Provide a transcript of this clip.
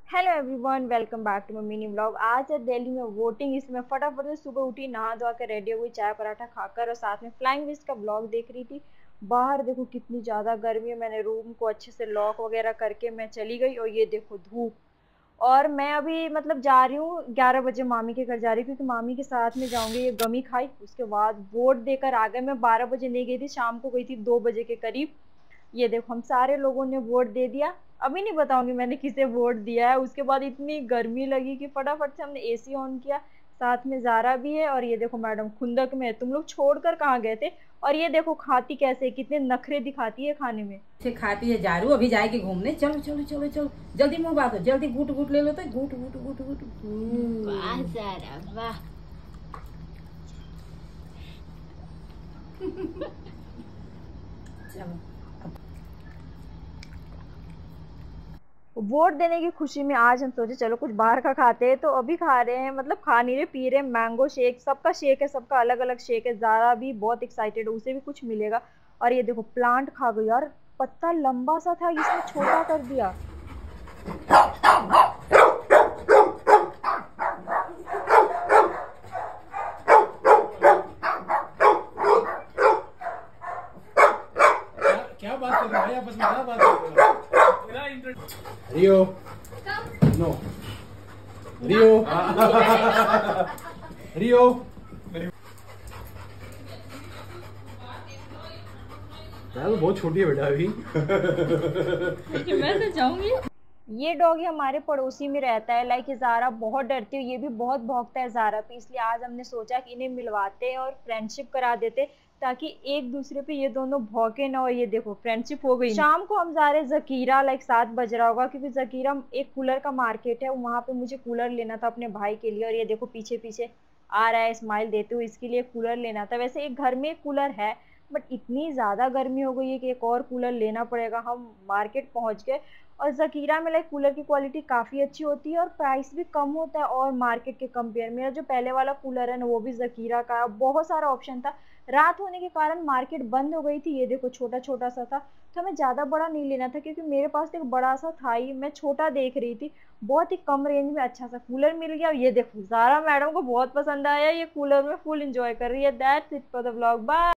Hello everyone, welcome back to my mini vlog. आज है दिल्ली में वोटिंग, इसमें फटाफट से सुबह उठी, नहा धोआ कर रेडी हो गई, चाय पराठा खाकर और साथ में फ्लाइंग विश का व्लॉग देख रही थी। बाहर देखो कितनी ज़्यादा गर्मी है। मैंने रूम को अच्छे से लॉक वगैरह करके मैं चली गई और ये देखो धूप। और मैं अभी मतलब जा रही हूँ 11 बजे मामी के घर जा रही हूँ, क्योंकि मामी के साथ में जाऊंगी। ये गमी खाई, उसके बाद वोट देकर आ गए। मैं 12 बजे नहीं गई थी, शाम को गई थी 2 बजे के करीब। ये देखो हम सारे लोगों ने वोट दे दिया। अभी नहीं बताऊंगी मैंने किसे वोट दिया है। उसके बाद इतनी गर्मी लगी कि फटाफट से हमने एसी ऑन किया। साथ में जारा भी है और ये देखो मैडम खुंदक में है। तुम लोग छोड़कर कहाँ गए थे? और ये देखो खाती कैसे, कितने नखरे दिखाती है खाने में। से खाती है जारू। अभी जाएगी घूमने। चलो चलो चलो चलो, जल्दी मुंह बांधो, जल्दी गुट गुट ले लो। तो गुट गुट गुट गुट। वाह ज़ारा वाह। चलो वोट देने की खुशी में आज हम सोचे चलो कुछ बाहर का खाते हैं, तो अभी खा रहे हैं, मतलब खा नहीं रहे, पी रहे हैं मैंगो शेक। सबका शेक है, सबका अलग अलग शेक है। ज़ारा भी बहुत एक्साइटेड है, उसे भी कुछ मिलेगा। और ये देखो प्लांट खा गई यार। पत्ता लंबा सा था, इसने छोटा कर दिया। क्या बात कर रहे हो भाई, आपस में क्या बात कर रहे हो? रियो नो रियो रियो यार वो बहुत छोटी है बेटा अभी। मैं तो जाऊंगी। ये डॉगी हमारे पड़ोसी में रहता है। लाइक ज़ारा बहुत डरती है, ये भी बहुत भौंकता है ज़ारा पे। इसलिए आज हमने सोचा कि इन्हें मिलवाते हैं और फ्रेंडशिप करा देते, ताकि एक दूसरे पे ये दोनों भौंके ना। और ये देखो फ्रेंडशिप हो गई। शाम को हम जा रहे हैं जकीरा, लाइक 7 बज रहा होगा, क्योंकि जकीरा एक कूलर का मार्केट है, वहाँ पे मुझे कूलर लेना था अपने भाई के लिए। और ये देखो पीछे पीछे आ रहा है स्माइल देते हुए, इसके लिए कूलर लेना था। वैसे एक घर में एक कूलर है, बट इतनी ज़्यादा गर्मी हो गई है कि एक और कूलर लेना पड़ेगा। हम मार्केट पहुँच गए और ज़कीरा में लाइक कूलर की क्वालिटी काफ़ी अच्छी होती है और प्राइस भी कम होता है और मार्केट के कंपेयर। मेरा जो पहले वाला कूलर है ना, वो भी ज़कीरा का है। बहुत सारा ऑप्शन था। रात होने के कारण मार्केट बंद हो गई थी। ये देखो छोटा छोटा सा था, तो हमें ज़्यादा बड़ा नहीं लेना था, क्योंकि मेरे पास तो एक बड़ा सा था ही। मैं छोटा देख रही थी। बहुत ही कम रेंज में अच्छा सा कूलर मिल गया। और ये देखो ज़ारा मैडम को बहुत पसंद आया ये कूलर, में फुल इंजॉय कर रही है। That's it for the vlog. Bye.